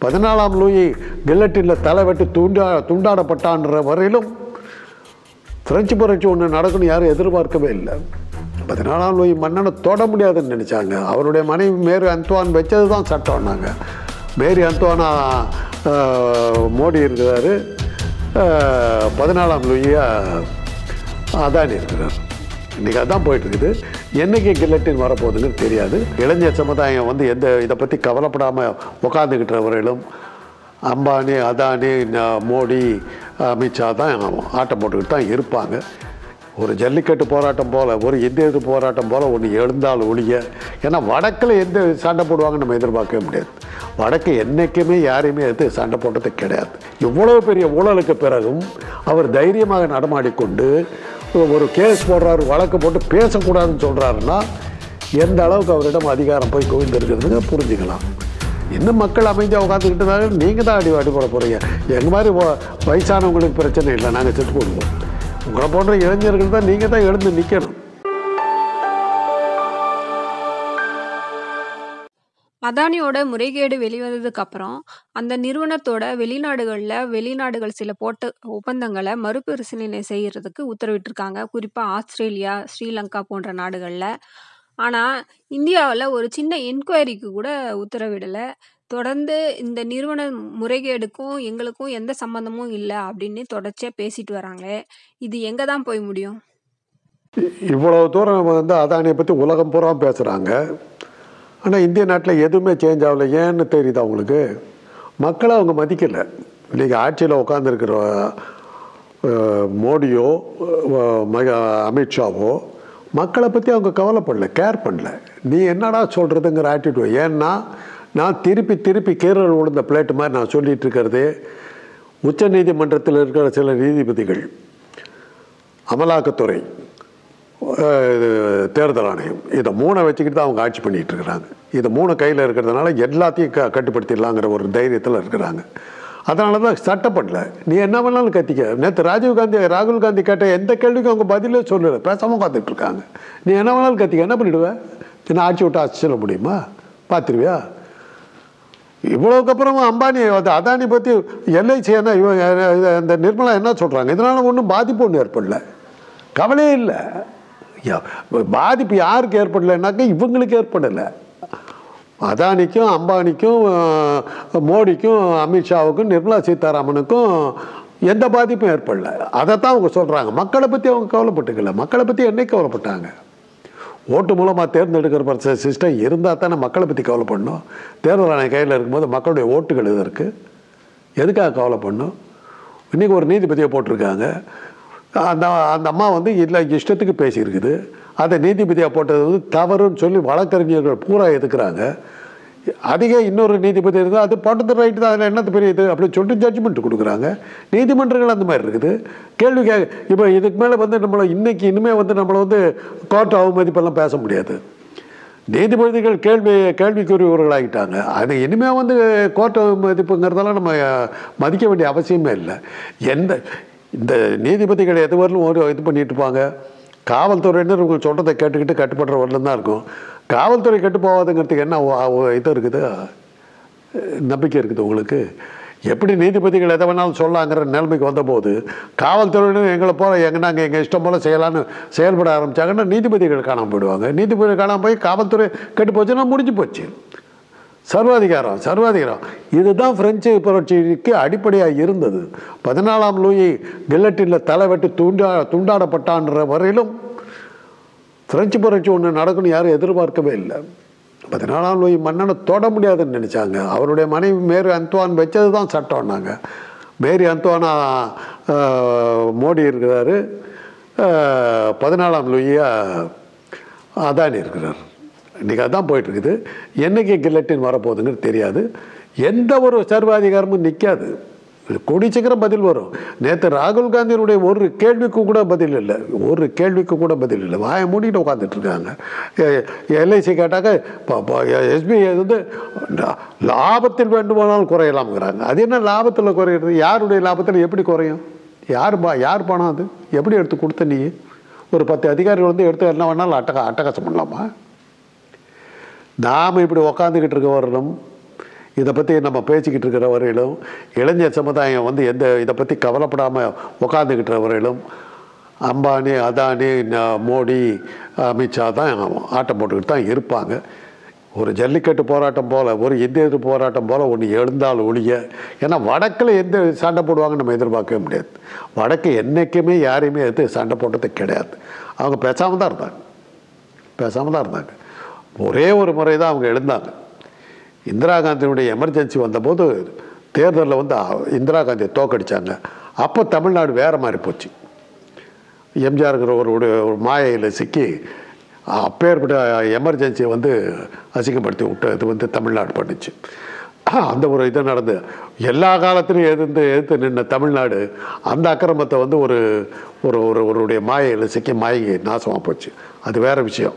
14ஆம் Louis கில்லட்டினில் தலை வெட்டி துண்டாடப்பட்டான்ற வரையிலும் பிரெஞ்சு புரட்சி ஒன்று நடக்குன்னு யாரும் எதிர்பார்க்கவே இல்லை. 14ஆம் லூயி மன்னனை தொட முடியாதுன்னு நினச்சாங்க. அவருடைய மனைவி மேரி அந்துவான் வச்சது தான் சட்டம்னாங்க. மேரி அந்துவானா மோடி இருக்கிறாரு, 14ஆம் லூயியா அதானி இருக்கிறார். இன்றைக்கி அதான் போயிட்டுருக்குது. என்றைக்கு கில்லட்டின் வரப்போகுதுன்னு தெரியாது. இளைஞர் சமுதாயம் வந்து இதை பற்றி கவலைப்படாமல் உட்காந்துக்கிட்ட வரையிலும் அம்பானி, அதானி, மோடி, அமித்ஷா தான் ஆட்டம் போட்டுக்கிட்டு தான் இருப்பாங்க. ஒரு ஜல்லிக்கட்டு போராட்டம் போல், ஒரு இந்திய எதிர்ப்பு போராட்டம் போல் ஒன்று எழுந்தால் ஒழிய, ஏன்னா வடக்கில் எந்த சண்டை போடுவாங்கன்னு நம்ம எதிர்பார்க்கவே முடியாது. வடக்கு என்றைக்குமே யாரையுமே எடுத்து சண்டை போட்டது கிடையாது. இவ்வளோ பெரிய ஊழலுக்கு பிறகும் அவர் தைரியமாக நடமாடிக்கொண்டு ஒரு கேஸ் போடுறாரு, வழக்கு போட்டு பேசக்கூடாதுன்னு சொல்கிறாருன்னா எந்த அளவுக்கு அவரிடம் அதிகாரம் போய் குவிந்திருக்கிறதுங்க புரிஞ்சுக்கலாம். இன்னும் மக்கள் அமைதியாக உட்காந்துக்கிட்டு இருந்தாங்க. நீங்கள் தான் அடிபட போகிறீங்க. எங்கள் மாதிரி வயசானவங்களுக்கு பிரச்சனை இல்லை, நாங்கள் செத்து போடுவோம். உங்களை போன்ற இளைஞர்கள் தான் நீங்கள் தான் எழுந்து நிற்கணும். அதானியோட முறைகேடு வெளிவந்ததுக்கு அப்புறம் அந்த நிறுவனத்தோட வெளிநாடுகள் சில போட்ட ஒப்பந்தங்களை மறுபரிசீலனை செய்யறதுக்கு உத்தரவிட்டிருக்காங்க. குறிப்பாக ஆஸ்திரேலியா, ஸ்ரீலங்கா போன்ற நாடுகளில். ஆனால் இந்தியாவில் ஒரு சின்ன என்கொயரிக்கு கூட உத்தரவிடலை. தொடர்ந்து இந்த நிறுவன முறைகேடுக்கும் எங்களுக்கும் எந்த சம்பந்தமும் இல்லை அப்படின்னு தொடர்ச்சியாக பேசிட்டு வராங்களே, இது எங்கே தான் போய் முடியும்? இவ்வளோ தூரம் வந்து அதானியை பற்றி உலகம் பூரா பேசுகிறாங்க. ஆனால் இந்திய நாட்டில் எதுவுமே சேஞ்ச் ஆகலை. ஏன்னு தெரியுது அவங்களுக்கு? மக்களை அவங்க மதிக்கலை. இன்றைக்கி ஆட்சியில் உட்காந்துருக்கிற மோடியோ அமித்ஷாவோ மக்களை பற்றி அவங்க கவலைப்படல, கேர் பண்ணல. நீ என்னடா சொல்கிறதுங்கிற ஆட்டிடியூட். ஏன்னா நான் திருப்பி கீரல் விழுந்த பிளேட்டு மாதிரி நான் சொல்லிகிட்டு இருக்கிறதே, உச்ச நீதிமன்றத்தில் இருக்கிற சில நீதிபதிகள், அமலாக்கத்துறை, தேர்தல் ஆணையம், இதை 3 வச்சுக்கிட்டு தான் அவங்க ஆட்சி பண்ணிகிட்டு இருக்கிறாங்க. இது 3 கையில் இருக்கிறதுனால எல்லாத்தையும் கட்டுப்படுத்திடலாங்கிற ஒரு தைரியத்தில் இருக்கிறாங்க. அதனால தான் சட்டப்படல. நீ என்ன வேணாலும் கத்திக்க. நேற்று ராகுல் காந்தி கேட்ட எந்த கேள்விக்கும் அவங்க பதிலே சொல்லலை, பேசாமல் பார்த்துட்ருக்காங்க. நீ என்ன வேணாலும் கத்திக்க, என்ன பண்ணிவிடுவேன்? என்ன ஆட்சி விட்டு ஆட்சி சொல்ல முடியுமா? பார்த்துருவியா? இவ்வளோக்கு அப்புறமா அம்பானி, அதானி பற்றி எல்ஐசி என்ன இந்த நிர்மலா என்ன சொல்கிறாங்க? இதனால் ஒன்றும் பாதிப்பு ஒன்றும் ஏற்படல, கவலையே இல்லை. பாதிப்பு யாருக்கு ஏற்படலைன்னாக்கா இவங்களுக்கு ஏற்படலை. அதானிக்கும், அம்பானிக்கும், மோடிக்கும், அமித்ஷாவுக்கும், நிர்மலா சீதாராமனுக்கும் எந்த பாதிப்பும் ஏற்படல. அதைத்தான் அவங்க சொல்கிறாங்க. மக்களை பற்றி அவங்க கவலைப்பட்டுக்கல. மக்களை பற்றி என்னைக்கு கவலைப்பட்டாங்க? ஓட்டு மூலமாக தேர்ந்தெடுக்கிற சிஸ்டம் இருந்தால் தானே மக்களை பற்றி கவலைப்படணும். தேர்தல் ஆணையம் கையில் இருக்கும்போது மக்களுடைய ஓட்டுகள் இது இருக்குது, எதுக்காக கவலைப்படணும்? இன்றைக்கி ஒரு நீதிபதியை போட்டிருக்காங்க. அந்த அம்மா வந்து இல்லை இஷ்டத்துக்கு பேசியிருக்குது. அதை நீதிபதியாக போட்டது வந்து தவறுன்னு சொல்லி வழக்கறிஞர்கள் பூரா எதுக்குறாங்க. அதிக இன்னொரு நீதிபதி இருந்தால் அது போட்டது ரைட்டு தான், அதில் என்னது பெரிய இது அப்படின்னு சொல்லிட்டு ஜட்ஜ்மெண்ட் கொடுக்குறாங்க. நீதிமன்றங்கள் அந்த மாதிரி இருக்குது. கேள்வி இப்போ இதுக்கு மேலே வந்து நம்மளை இனிமேல் வந்து நம்மளை வந்து கோர்ட் அவமதிப்பெல்லாம் பேச முடியாது. நீதிபதிகள் கேள்விக்குரியவர்களாகிட்டாங்க. அது இனிமேல் வந்து கோர்ட் அவமதிப்புங்கிறதெல்லாம் நம்ம மதிக்க வேண்டிய அவசியமே இல்லை. இந்த நீதிபதிகள் எது வரலும் இது பண்ணிட்டு இருப்பாங்க. காவல்துறையினர் இவங்க சொல்கிறத கேட்டுக்கிட்டு கட்டுப்படுற வரலும் தான் இருக்கும். காவல்துறை கெட்டு போகாதுங்கிறதுக்கு என்ன இது இருக்குது, நம்பிக்கை இருக்குது உங்களுக்கு? எப்படி நீதிபதிகள் எதை வேணாலும் சொல்லலாங்கிற நிலைமைக்கு வந்தபோது காவல்துறையினர் நாங்கள் எங்கள் இஷ்டம் போல் செய்யலான்னு செயல்பட ஆரம்பித்தாங்கன்னா நீதிபதிகள் காணாமல் போயிடுவாங்க. நீதிபதிகள் காணாமல் போய் காவல்துறை கெட்டு போச்சுன்னா முடிஞ்சு போச்சு. சர்வாதிகாரம் இதுதான் பிரெஞ்சு புரட்சிக்கு அடிப்படையாக இருந்தது. 14ஆம் லூயி கில்லட்டினில் தலை வெட்டி துண்டாடப்பட்டான்ற வரையிலும் பிரெஞ்சு புரட்சி ஒன்று நடக்குன்னு யாரும் எதிர்பார்க்கவே இல்லை. 14ஆம் லூயி மன்னனை தொட முடியாதுன்னு நினச்சாங்க. அவருடைய மனைவி மேரி அந்துவான் வச்சது தான் சட்டம்னாங்க. மேரி அந்துவானா மோடி இருக்கிறாரு, 14ஆம் லூயியா அதானி இருக்கிறார். இன்றைக்கி அதான் போயிட்டுருக்குது. என்றைக்கு கில்லட்டின் வரப்போகுதுங்கிறது தெரியாது. எந்த ஒரு சர்வாதிகாரமும் நிற்காது. கூடி சீக்கிரம் பதில் வரும். நேற்று ராகுல் காந்தியினுடைய ஒரு கேள்விக்கு கூட பதில் இல்லை. வாயை மூடிட்டு உட்காந்துட்ருக்காங்க. எல்ஐசி கேட்டாக்க எஸ்பிஐ வந்து லாபத்தில் வேண்டுமானாலும் குறையலாம்ங்கிறாங்க. அது என்ன லாபத்தில் குறையிறது? யாருடைய லாபத்தில் எப்படி குறையும்? யார் பணம் அது? எப்படி எடுத்து கொடுத்த? நீ ஒரு 10 அதிகாரிகள் வந்து எடுத்து என்ன வேணாலும் அட்டகாசம் பண்ணலாமா? நாம் இப்படி உக்காந்துக்கிட்டு இருக்க வரணும். இதை பற்றி நம்ம பேசிக்கிட்டு இருக்கிற வரையிலும், இளைஞர் சமுதாயம் வந்து இதை பற்றி கவலைப்படாமல் உட்காந்துக்கிட்ட வரையிலும் அம்பானி, அதானி, மோடி, அமித்ஷா தான் ஆட்டம் போட்டுக்கிட்டு தான் இருப்பாங்க. ஒரு ஜல்லிக்கட்டு போராட்டம் போல், ஒரு இந்திய எதிர்ப்பு போராட்டம் போல் ஒன்று எழுந்தால் ஒழிய, ஏன்னா வடக்கில் எந்த சண்டை போடுவாங்கன்னு நம்ம எதிர்பார்க்கவே முடியாது. வடக்கு என்றைக்குமே யாரையுமே எதிர்த்து சண்டை போட்டது கிடையாது. அவங்க பேசாமல் தான் இருந்தாங்க. ஒரே ஒரு முறை தான் அவங்க எழுந்தாங்க. இந்திரா காந்தியினுடைய எமர்ஜென்சி வந்தபோது தேர்தலில் வந்து இந்திரா காந்தியை தோக்கடித்தாங்க. அப்போ தமிழ்நாடு வேறு மாதிரி போச்சு. எம்ஜிஆருங்கிற ஒரு மாயையில் சிக்கி அப்பேற்பட்ட எமர்ஜென்சியை வந்து அசிங்கப்படுத்தி விட்டது வந்து தமிழ்நாடு பண்ணிச்சு. அந்த ஒரு இது நடந்து எல்லா காலத்திலும் எதிர்த்து நின்ன தமிழ்நாடு அந்த அக்கிரமத்தை வந்து ஒருடைய மாயையில் சிக்கி மாயை நாசமாக போச்சு. அது வேறு விஷயம்.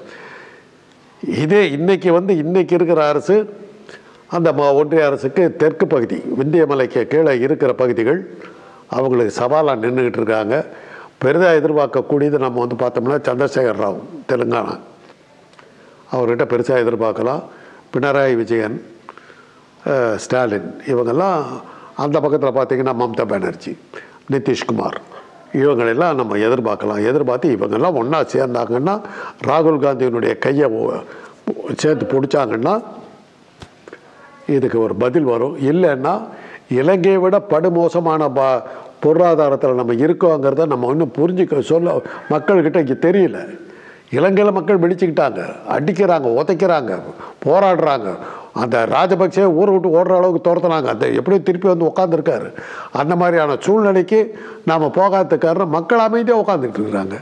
இதே இன்னைக்கு இருக்கிற அரசு, அந்த ஒன்றிய அரசுக்கு தெற்கு பகுதி விந்திய மலைக்கு கீழே இருக்கிற பகுதிகள் அவங்களுக்கு சவாலாக நின்றுக்கிட்டு இருக்காங்க. பெரிதாக எதிர்பார்க்கக்கூடியது நம்ம வந்து பார்த்தோம்னா சந்திரசேகர் ராவ், தெலுங்கானா, அவர்கிட்ட பெருசாக எதிர்பார்க்கலாம். பினராயி விஜயன், ஸ்டாலின், இவங்கெல்லாம் அந்த பக்கத்தில் பார்த்திங்கன்னா மம்தா பானர்ஜி, நிதிஷ்குமார், இவங்களெல்லாம் நம்ம எதிர்பார்த்து இவங்கெல்லாம் ஒன்றா சேர்ந்தாங்கன்னா, ராகுல் காந்தியினுடைய கையை சேர்த்து பிடிச்சாங்கன்னா இதுக்கு ஒரு பதில் வரும். இல்லைன்னா இலங்கையை விட படுமோசமான பொருளாதாரத்தில் நம்ம இருக்கோங்கிறத நம்ம இன்னும் சொல்ல மக்கள்கிட்ட இங்கே தெரியல. இலங்கையில் மக்கள் வெடிச்சுக்கிட்டாங்க, அடிக்கிறாங்க, உதைக்கிறாங்க, போராடுறாங்க. அந்த ராஜபக்சே ஊரை விட்டு ஓடுற அளவுக்கு துரத்துனாங்க. அந்த எப்படியும் திருப்பி வந்து உட்காந்துருக்காரு. அந்த மாதிரியான சூழ்நிலைக்கு நாம் போகாத காரணம் மக்கள் அமைதியாக உட்காந்துக்கிட்டு இருக்கிறாங்க.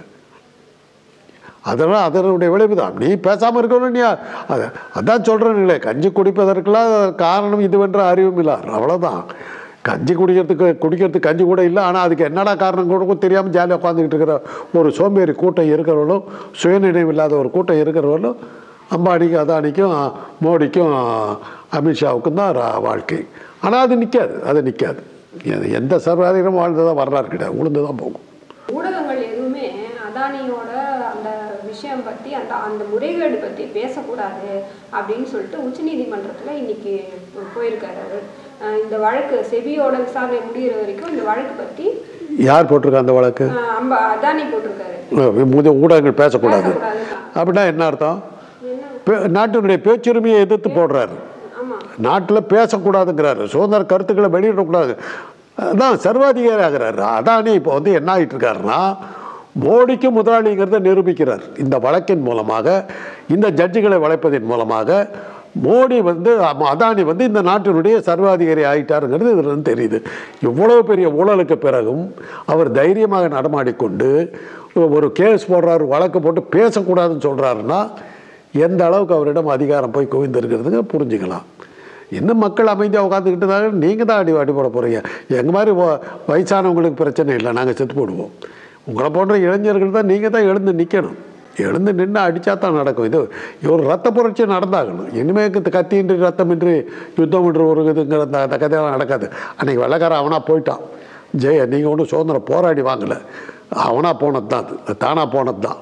அதெல்லாம் அதனுடைய விளைவு தான். நீ பேசாமல் இருக்கணும். நீ அதான் சொல்கிறேன்ங்களே, கஞ்சி குடிப்பதற்கெல்லாம் காரணம் இதுவென்ற அறிவும் இல்லை, அவ்வளோதான். கஞ்சி குடிக்கிறதுக்கு கஞ்சி கூட இல்லை. ஆனால் அதுக்கு என்னடா காரணம் கூட தெரியாமல் ஜாலியாக உட்காந்துக்கிட்டு இருக்கிற ஒரு சோம்பேறி கூட்டம் இருக்கிறவர்களும், சுயநினைவு இல்லாத ஒரு கூட்டம் இருக்கிறவர்களும் அம்பானிக்கும், அதானிக்கும், மோடிக்கும், அமித்ஷாவுக்கும் தான் வாழ்க்கை. ஆனால் அது நிற்காது. எந்த சர்வாதிகாரமும் வாழ்ந்ததாக வரலாறு கிடையாது, உளுந்து தான் போகும். ஊடகங்கள் எதுவுமே அதானியோட அந்த விஷயம் பற்றி அந்த முறைகேடு பற்றி பேசக்கூடாது அப்படின்னு சொல்லிட்டு உச்சநீதிமன்றத்தில் இன்னைக்கு போயிருக்காரு. இந்த வழக்கு செபியோட விசாரணை முடிகிற வரைக்கும் இந்த வழக்கு பற்றி யார் போட்டிருக்கா? அந்த வழக்கு அதானி போட்டிருக்காரு. ஊடகங்கள் பேசக்கூடாது அப்படின்னா என்ன அர்த்தம்? நாட்டினுடைய பேச்சுரிமையை எதிர்த்து போடுறாரு. நாட்டில் பேசக்கூடாதுங்கிறாரு, சுதந்திர கருத்துக்களை வெளியிடக்கூடாது. அதான் சர்வாதிகாரி ஆகிறாரு. அதானி இப்போ வந்து என்ன ஆகிட்டு இருக்காருன்னா, மோடிக்கு முதலாளிங்கிறத நிரூபிக்கிறார். இந்த வழக்கின் மூலமாக, இந்த ஜட்ஜுகளை வளைப்பதன் மூலமாக மோடி வந்து, அதானி வந்து இந்த நாட்டினுடைய சர்வாதிகாரி ஆகிட்டாருங்கிறது இதில் தெரியுது. இவ்வளோ பெரிய ஊழலுக்கு பிறகும் அவர் தைரியமாக நடமாடிக்கொண்டு ஒரு கேஸ் போடுறாரு, வழக்கு போட்டு பேசக்கூடாதுன்னு சொல்கிறாருன்னா எந்த அளவுக்கு அவரிடம் அதிகாரம் போய் குவிந்திருக்கிறதுங்க புரிஞ்சுக்கலாம். இன்னும் மக்கள் அமைதியாக உட்காந்துக்கிட்டு தான் நீங்கள் தான் அடிபட போகிறீங்க. எங்கள் மாதிரி வயசானவங்களுக்கு பிரச்சனை இல்லை, நாங்கள் செத்து போடுவோம். உங்களை போன்ற இளைஞர்கள் தான் நீங்கள் தான் எழுந்து நிற்கணும். எழுந்து நின்று அடித்தா தான் நடக்கும். இது ஒரு ரத்த புரட்சி நடந்தாகணும். இனிமேல் கத்தியின்றி ரத்தமின்றி யுத்தமின்றி ஒரு இதுங்கிற அந்த கதையெல்லாம் நடக்காது. அன்றைக்கி வெள்ளக்காரன் அவனாக போயிட்டான். நீங்கள் ஒன்றும் சுதந்திரம் போராடி வாங்கலை, அவனாக போனது தான், அது தானாக போனது தான்.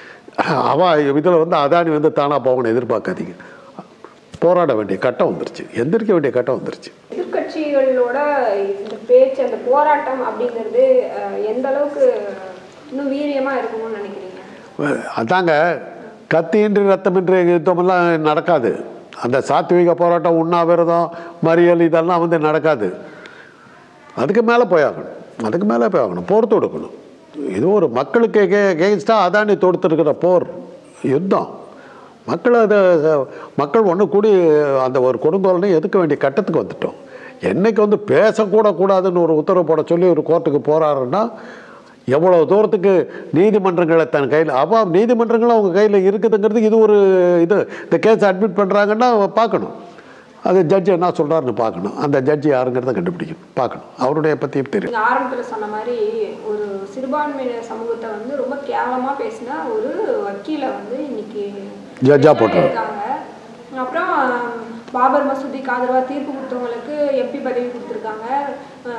இதில் வந்து அதானி வந்து தானாக போகணும்னு எதிர்பார்க்காதீங்க. போராட வேண்டிய கட்டம் வந்துருச்சு, எந்திரிக்க வேண்டிய கட்டம் வந்துருச்சு. எதிர்கட்சிகளோட இந்த பேச்சு, அந்த போராட்டம் அப்படிங்கிறது எந்த அளவுக்கு இன்னும் வீரியமாக இருக்கணும்னு நினைக்கிறீங்க? அதாங்க, கத்தியின்றி ரத்தமின்றி யுத்தமெல்லாம் நடக்காது. அந்த சாத்விக போராட்டம், உண்ணாவிரதம், மறியல், இதெல்லாம் வந்து நடக்காது. அதுக்கு மேலே போயாகணும், போர் தொடுக்கணும். இது ஒரு மக்களுக்கு எகெயின்ஸ்டாக அதானி தொடுத்துருக்கிற போர், யுத்தம். மக்கள் ஒன்று கூடி அந்த ஒரு கொடுங்கோலனை எதுக்க வேண்டிய கட்டத்துக்கு வந்துட்டோம். என்றைக்கு வந்து பேசக்கூடாதுன்னு ஒரு உத்தரவு போட சொல்லி ஒரு கோர்ட்டுக்கு போகிறாருன்னா எவ்வளோ தூரத்துக்கு நீதிமன்றங்களை தன் கையில், நீதிமன்றங்களும் அவங்க கையில் இருக்குதுங்கிறது இது ஒரு இந்த கேஸை அட்மிட் பண்ணுறாங்கன்னா பார்க்கணும். அது ஜட்ஜி என்ன சொல்கிறாருன்னு பார்க்கணும். அந்த ஜட்ஜி யாருங்கிறத கண்டுபிடிக்கணும், பார்க்கணும். அவருடைய பற்றியும் தெரியும். ஆரம்பத்தில் சொன்ன மாதிரி ஒரு சிறுபான்மையினர் சமூகத்தை வந்து ரொம்ப கேவலமாக பேசினா ஒரு வக்கீலை வந்து இன்னைக்கு ஜட்ஜாக போட்டுருக்காங்க. அப்புறம் பாபர் மசூதிக்கு ஆதரவாக தீர்ப்பு கொடுத்தவங்களுக்கு எம்பி பதவி கொடுத்துருக்காங்க.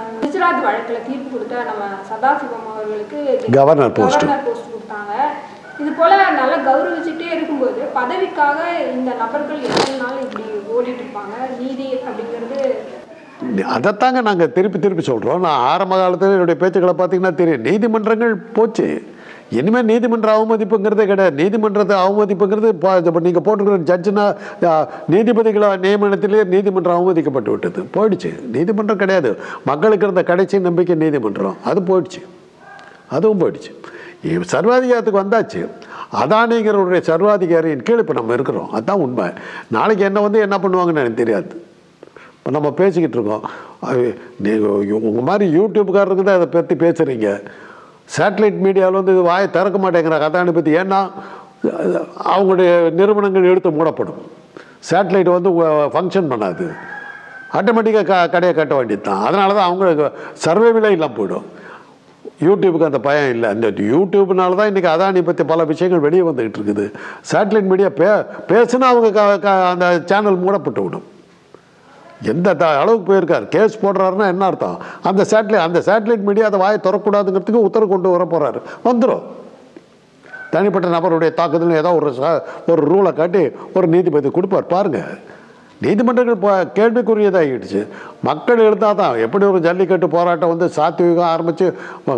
குஜராத் வழக்கில் தீர்ப்பு கொடுத்த நம்ம சதாசிவம் அவர்களுக்கு கவர்னர் போஸ்ட் கொடுத்தாங்க. இது போல் நல்லா கௌரவிச்சுட்டே இருக்கும்போது பதவிக்காக இந்த நபர்கள் எத்தனை நாள் இப்படி ஓடிட்டு இருப்பாங்க? நீதி அப்படிங்கிறது அதைத்தாங்க நாங்கள் திருப்பி சொல்கிறோம். நான் ஆரம்ப காலத்தில் என்னுடைய பேச்சுக்களை பார்த்தீங்கன்னா தெரியும். நீதிமன்றங்கள் போச்சு, இனிமேல் நீதிமன்ற அவமதிப்புங்கிறதே கிடையாது. நீதிமன்றத்தை அவமதிப்புங்கிறது இப்போ நீங்கள் போட்டுக்கிற ஜட்ஜுனா நீதிபதிகளை நியமனத்திலேயே நீதிமன்றம் அவமதிக்கப்பட்டு விட்டது, போயிடுச்சு. நீதிமன்றம் கிடையாது. மக்களுக்கு இருந்த கடைசி நம்பிக்கை நீதிமன்றம், அது போயிடுச்சு, அதுவும் போயிடுச்சு. சர்வாதிகாரத்துக்கு வந்தாச்சு. அதானிங்கிறவருடைய சர்வாதிகாரியின் கீழே இப்போ நம்ம இருக்கிறோம், அதுதான் உண்மை. நாளைக்கு என்ன பண்ணுவாங்கன்னு எனக்கு தெரியாது. இப்போ நம்ம பேசிக்கிட்டு இருக்கோம். நீங்கள் உங்கள் மாதிரி யூடியூப்காரருக்கு தான் அதை பற்றி பேசுகிறீங்க. சேட்டலைட் மீடியாவில் இது வாயை திறக்க மாட்டேங்கிறாங்க அதானி பற்றி. ஏன்னா அவங்களுடைய நிறுவனங்கள் எடுத்து மூடப்படும். சேட்டலைட் ஃபங்க்ஷன் பண்ணாது, ஆட்டோமேட்டிக்காக கடையை கட்ட வேண்டியது தான். அதனால தான் அவங்களுக்கு சர்வைவிலே இல்லாமல் போயிடும். யூடியூபுக்கு அந்த பயம் இல்லை. அந்த யூடியூப்னால தான் இன்றைக்கி அதானி பற்றி பல விஷயங்கள் வெளியே வந்துக்கிட்டு இருக்குது. சேட்டலைட் மீடியா பேசுனா அவங்க அந்த சேனல் மூடப்பட்டு விடும். எந்த அளவுக்கு போயிருக்கார், கேஸ் போடுறாருன்னா என்ன அர்த்தம்? அந்த சேட்டலைட் மீடியா அதை வாயை திறக்கூடாதுங்கிறதுக்கு உத்தரவு கொண்டு வர போகிறாரு, வந்துடும். தனிப்பட்ட நபருடைய தாக்குதல் ஏதோ ஒரு ரூலை காட்டி ஒரு நீதிபதி கொடுப்பார். பாருங்கள், நீதிமன்றங்கள் கேள்விக்குரியதாகிடுச்சு. மக்கள் எழுந்தால் தான். எப்படி ஒரு ஜல்லிக்கட்டு போராட்டம் சாத்விகம் ஆரம்பித்து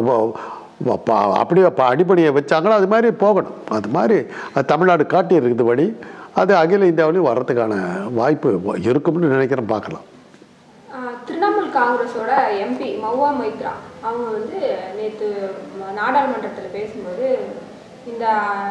அப்படியே அடிப்படையை வச்சாங்களோ அது மாதிரி போகணும். அது மாதிரி தமிழ்நாடு காட்டி இருக்குது வழி. அது அகில இந்தியாவிலையும் வர்றதுக்கான வாய்ப்பு இருக்கும்னு நினைக்கிறேன், பார்க்கலாம். திரிணாமுல் காங்கிரஸோட எம்பி மஹுவா மோitra அவங்க நேற்று நாடாளுமன்றத்தில் பேசும்போது இந்த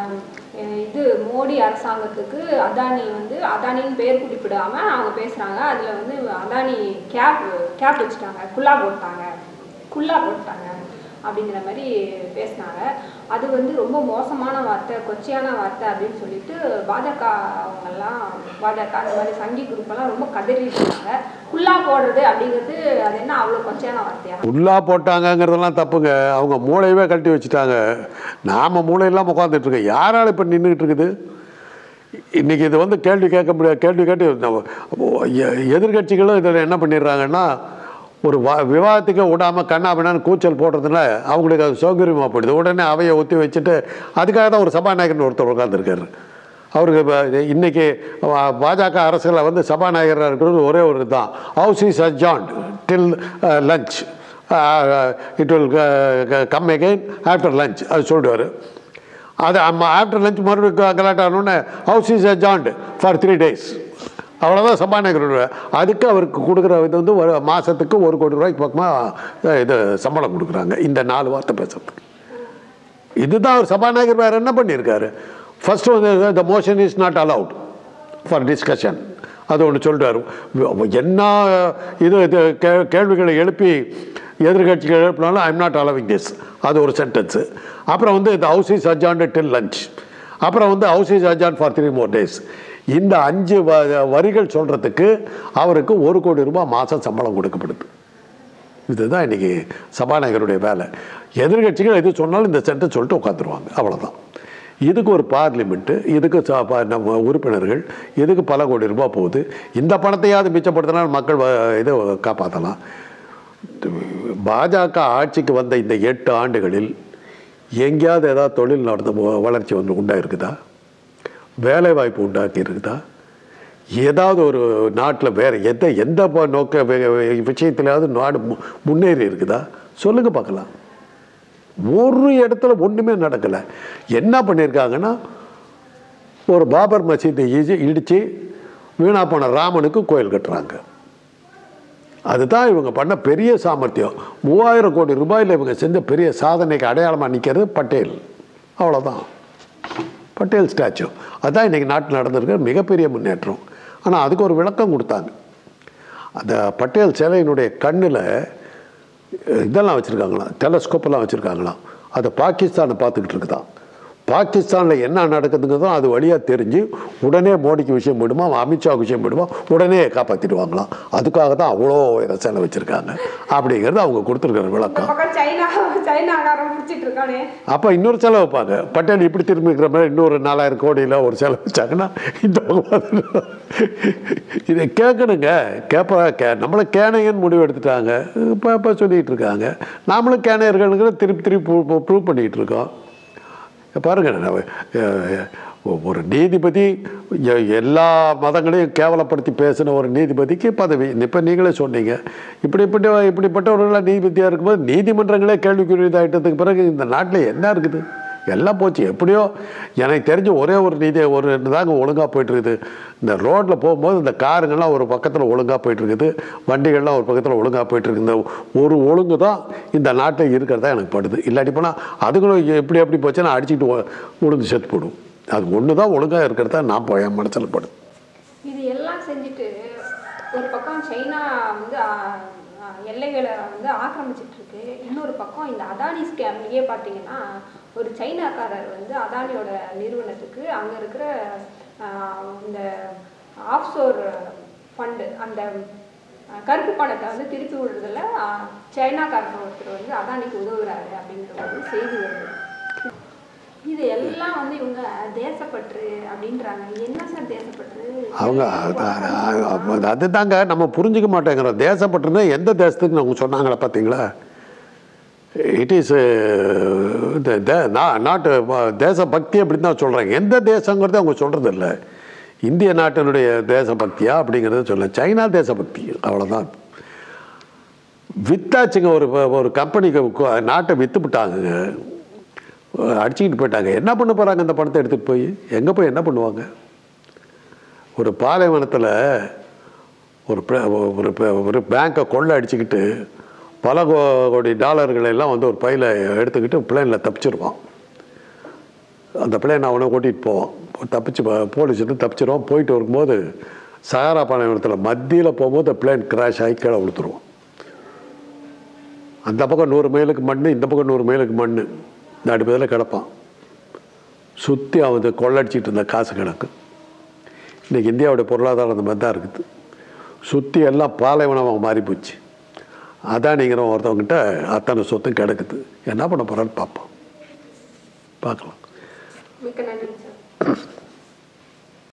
மோடி அரசாங்கத்துக்கு அதானின்னு பேர் குறிப்பிடாமல் அவங்க பேசுகிறாங்க. அதில் அதானி கேப் வச்சுட்டாங்க, குல்லா போட்டாங்க அப்படிங்கிற மாதிரி பேசினாங்க. அது ரொம்ப மோசமான வார்த்தை, கொச்சையான வார்த்தை அப்படின்னு சொல்லிட்டு பாஜக அந்த மாதிரி சங்கி குரூப்பெல்லாம் ரொம்ப கதறிட்டாங்க. குல்லா போடுறது அப்படிங்கிறது அது என்ன அவ்வளோ கொச்சையான வார்த்தையா? குல்லா போட்டாங்கங்கிறதெல்லாம் தப்புங்க. அவங்க மூளையவே கழட்டி வச்சுட்டாங்க. நாம் மூளையெல்லாம் உட்காந்துட்டு இருக்கோம். யாரால் இப்போ நின்றுக்கிட்டு இருக்குது? இன்றைக்கி இது கேள்வி கேட்க முடியாது. கேள்வி கேட்டு எதிர்கட்சிகளும் இதில் என்ன பண்ணிடுறாங்கன்னா, ஒரு விவாதத்துக்கு விடாமல் கண்ணாபின்னான்னு கூச்சல் போடுறதுனால அவங்களுக்கு அது சௌகரியமாக போயிடுது. உடனே அவையை ஒத்தி வச்சுட்டு அதுக்காக தான் ஒரு சபாநாயகர்னு ஒருத்தர் உட்காந்துருக்காரு. அவருக்கு இன்றைக்கி பாஜக அரசில் சபாநாயகராக இருக்கிறது ஒரே ஒரு தான், house is adjourned till lunch, it will come again after lunch, அது சொல்லிடுவார். அது ஆஃப்டர் லஞ்ச் மறுபடியும் கலாட்டானோடனே house is adjourned for 3 days, அவ்வளோதான் சபாநாயகர். அதுக்கு அவருக்கு கொடுக்குற ஒரு மாதத்துக்கு 1 கோடி ரூபாய்க்கு பக்கமாக சம்பளம் கொடுக்குறாங்க இந்த 4 வார்த்தை பேசுறதுக்கு. இதுதான் அவர் சபாநாயகர். வேறு என்ன பண்ணியிருக்காரு? First the motion is not allowed for discussion, அது ஒன்று சொல்லிட்டாரு. என்ன கேள்விகளை எழுப்பி எதிர்கட்சிகள் எழுப்பினாலும் I am not allowing this, அது ஒரு சென்டென்ஸு. அப்புறம் the house is adjourned till lunch, அப்புறம் house is adjourned for 3 more days. இந்த 5 வரிகள் சொல்கிறதுக்கு அவருக்கு 1 கோடி ரூபாய் மாதம் சம்பளம் கொடுக்கப்படுது. இதுதான் இன்றைக்கி சபாநாயகருடைய வேலை. எதிர்கட்சிகள் எது சொன்னாலும் இந்த சென்டென்ஸ் சொல்லிட்டு உட்காந்துருவாங்க, அவ்வளோதான். இதுக்கு ஒரு பார்லிமெண்ட்டு, இதுக்கு நம்ம உறுப்பினர்கள், இதுக்கு பல கோடி ரூபாய் போகுது. இந்த பணத்தையாவது மிச்சப்படுத்தினால் மக்கள் இதை காப்பாற்றலாம். பாஜக ஆட்சிக்கு வந்த இந்த 8 ஆண்டுகளில் எங்கேயாவது ஏதாவது தொழில் வளர்ச்சி உண்டாயிருக்குதா? வேலை வாய்ப்பு உண்டாக்கி இருக்குதா? ஏதாவது ஒரு நாட்டில் வேறு எந்த நோக்க விஷயத்திலாவது நாடு முன்னேறி இருக்குதா? சொல்லுங்க பார்க்கலாம். ஒரு இடத்துல ஒன்றுமே நடக்கலை. என்ன பண்ணியிருக்காங்கன்னா, ஒரு பாபர் மசீதை இடித்து வீணா போன ராமனுக்கு கோயில் கட்டுறாங்க. அதுதான் இவங்க பண்ண பெரிய சாமர்த்தியம். 3000 கோடி ரூபாயில் இவங்க செஞ்ச பெரிய சாதனைக்கு அடையாளமாக நிற்கிறது பட்டேல், அவ்வளோதான். பட்டேல் ஸ்டாச்சு அதுதான் இன்றைக்கி நாட்டில் நடந்திருக்கிற மிகப்பெரிய முன்னேற்றம். ஆனால் அதுக்கு ஒரு விளக்கம் கொடுத்தாங்க. அந்த பட்டேல் சிலையினுடைய கண்ணில் இதெல்லாம் வச்சுருக்காங்களாம், டெலஸ்கோப்பெல்லாம் வச்சுருக்காங்களாம். அதை பாகிஸ்தானை பார்த்துக்கிட்டு இருக்குதான். பாகிஸ்தானில் என்ன நடக்குதுங்கிறதும் அது வழியாக தெரிஞ்சு உடனே மோடிக்கு விஷயம் போயிடுமா, அமித்ஷாவுக்கு விஷயம் போயிடுமா, உடனே காப்பாற்றிடுவாங்களாம். அதுக்காக தான் அவ்வளோ சிலை வச்சுருக்காங்க அப்படிங்கிறது அவங்க கொடுத்துருக்கிற விளக்கம். அப்போ இன்னொரு செலவு வைப்பாங்க. பட்டேல் இப்படி திரும்பி இருக்கிற மாதிரி இன்னொரு 4000 கோடியில் ஒரு செலவு வச்சாங்கன்னா இந்த இதை கேட்கணுங்க. நம்மளை கேனையன்னு முடிவு எடுத்துட்டாங்க. இப்போ சொல்லிகிட்டு இருக்காங்க. நாமளும் கேனையர்களுங்கிற திருப்பி ப்ரூவ் பண்ணிகிட்டு இருக்கோம். பாருங்கள், ஒரு நீதிபதி எல்லா மதங்களையும் கேவலப்படுத்தி பேசின ஒரு நீதிபதிக்கு பதவி. இப்போ நீங்களே சொன்னீங்க, இப்படிப்பட்டவர்களாக நீதிபதியாக இருக்கும்போது நீதிமன்றங்களே கேள்விக்குரியதாகிட்டதுக்கு பிறகு இந்த நாட்டில் என்ன இருக்குது? எல்லாம் போச்சு. எப்படியோ எனக்கு தெரிஞ்ச ஒரே ஒரு தாங்க ஒழுங்காக போய்ட்டுருக்குது. இந்த ரோட்டில் போகும்போது இந்த காருங்கள்லாம் ஒரு பக்கத்தில் ஒழுங்காக போய்ட்டுருக்குது, வண்டிகள்லாம் ஒரு பக்கத்தில் ஒழுங்காக போய்ட்டுருக்கு. இந்த ஒரு ஒழுங்கு தான் இந்த நாட்டில் இருக்கிறதா எனக்கு படுது. இல்லாட்டி போனால் அதுங்களும் எப்படி போச்சுன்னா அடிச்சுட்டு உழுந்து செத்து போடும். அது ஒன்று தான் ஒழுங்காக இருக்கிறதா நான் என் மனசில் படுது. இது எல்லாம் செஞ்சுட்டு ஒரு பக்கம் சைனா வந்து எல்லைகளை வந்து ஆக்கிரமிச்சிட்டு இருக்கு. இன்னொரு பக்கம் இந்த அதானி ஸ்கேம்லேயே பார்த்தீங்கன்னா ஒரு சைனாக்காரர் வந்து அதானியோட நிறுவனத்துக்கு அங்கே இருக்கிற இந்த ஆஃப்ஷோர் ஃபண்டு அந்த கருப்பு பணத்தை வந்து திருப்பி விடுறதுல சைனாக்காரர் ஒருத்தர் வந்து அதானிக்கு உதவுறாரு அப்படிங்கிற ஒரு செய்தி வருது. இது எல்லாம் வந்து இவங்க தேசப்பற்று அப்படின்றாங்க. என்ன சார் தேசப்பற்று? அவங்க அதுதாங்க நம்ம புரிஞ்சிக்க மாட்டேங்கிறோம். தேசப்பற்றுன்னா எந்த தேசத்துக்கு அவங்க சொன்னாங்களா பார்த்தீங்களா? இட் இஸ் நாட்டு தேசபக்தி அப்படின்னு தான் சொல்கிறாங்க. எந்த தேசங்கிறது அவங்க சொல்கிறது இல்லை. இந்திய நாட்டினுடைய தேசபக்தியா அப்படிங்கிறத சொல்ல, சைனா தேசபக்தி அவ்வளோதான். வித்தாச்சுங்க, ஒரு கம்பெனிக்கு நாட்டை விற்றுப்பிட்டாங்க, அடிச்சுக்கிட்டு போயிட்டாங்க. என்ன பண்ண போகிறாங்க? அந்த பணத்தை எடுத்துகிட்டு போய் எங்கே போய் என்ன பண்ணுவாங்க? ஒரு பாலைவனத்தில் ஒரு பேங்கை கொள்ளை அடிச்சுக்கிட்டு பல கோடி டாலர்கள் எல்லாம் வந்து ஒரு பையில் எடுத்துக்கிட்டு பிளேனில் தப்பிச்சிருவான். அந்த பிளேன் அவனை ஓட்டிகிட்டு போவான். தப்பிச்சு போலீஸ்ட்டு தப்பிச்சிருவான். போயிட்டு வரும்போது சஹாரா பாலைவனத்தில் மத்தியில் போகும்போது பிளேன் கிராஷ் ஆகி கீழே விழுத்துருவான். அந்த பக்கம் 100 மைலுக்கு மண், இந்த பக்கம் 100 மைலுக்கு மண், நடுப்பதில் கிடப்பான். சுற்றி அவன் கொள்ளடிச்சிட்டு இருந்த காசு கிடக்கு. இன்றைக்கி இந்தியாவுடைய பொருளாதாரம் அந்த மாதிரி தான் இருக்குது. சுற்றி எல்லாம் பாலைவனமாக மாறி போச்சு. அதானிங்கிற ஒருத்தவங்கிட்ட அத்தனை சொத்தும் கிடக்குது. என்ன பண்ண போகிறான்னு பார்ப்போம், பார்க்கலாம். மிக்க நன்றி சார்.